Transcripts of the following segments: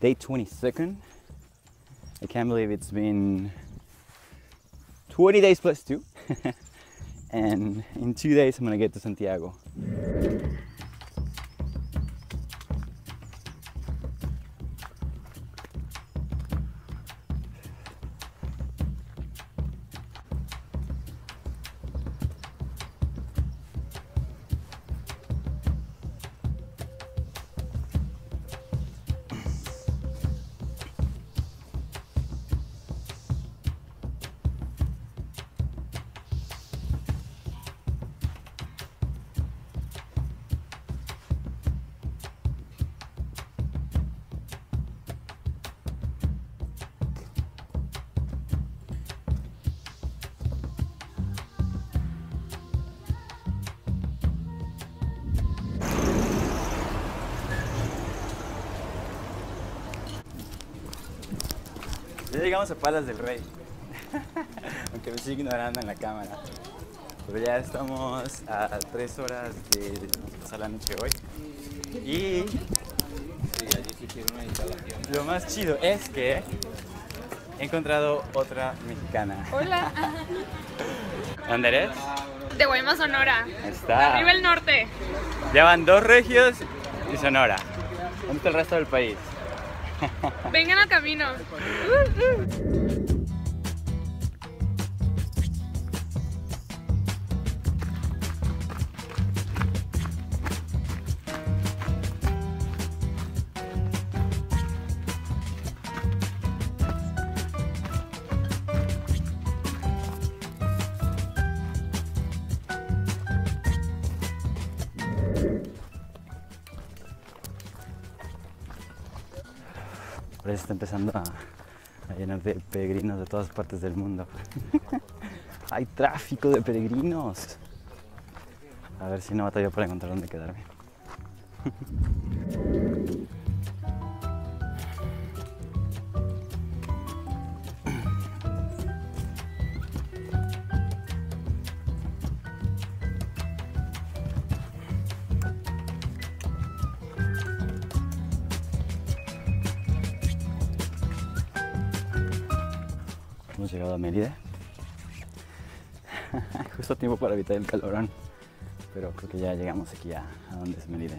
Day 22nd. I can't believe it's been 20 days plus 2. And in 2 days I'm gonna get to Santiago. Ya llegamos a Palas del Rey, aunque me sigue ignorando en la cámara. Pero ya estamos a 3 horas de pasar la noche hoy. Y Sí, allí sí hicieron una instalación. lo más chido es que he encontrado otra mexicana. Hola. ¿Dónde eres? De Guaymas, Sonora. Ahí está. Arriba el norte. Ya van 2 regios y Sonora. ¿Dónde está el resto del país? Vengan al camino. Ahora se está empezando a llenar de peregrinos de todas partes del mundo. Hay tráfico de peregrinos. A ver si no batallo para encontrar dónde quedarme. Hemos llegado a Mérida. Justo a tiempo para evitar el calorón. Pero creo que ya llegamos aquí a donde es Mérida.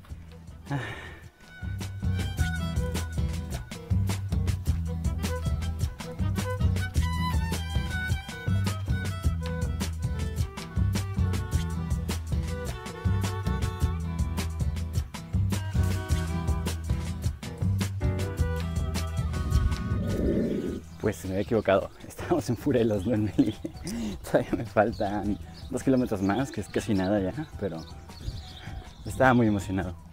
Pues me había equivocado, estamos en Furelos, no en Melilla. Todavía me faltan 2 kilómetros más, que es casi nada ya, pero estaba muy emocionado.